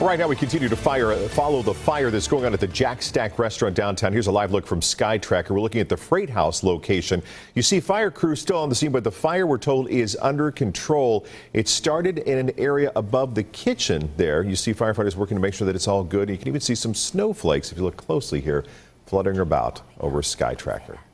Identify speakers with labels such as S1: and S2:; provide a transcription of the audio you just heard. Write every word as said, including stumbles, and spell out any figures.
S1: Right now, we continue to fire, follow the fire that's going on at the Jack Stack restaurant downtown. Here's a live look from Sky Tracker. We're looking at the Freight House location. You see fire crews still on the scene, but the fire, we're told, is under control. It started in an area above the kitchen there. You see firefighters working to make sure that it's all good. You can even see some snowflakes, if you look closely here, fluttering about over Sky Tracker.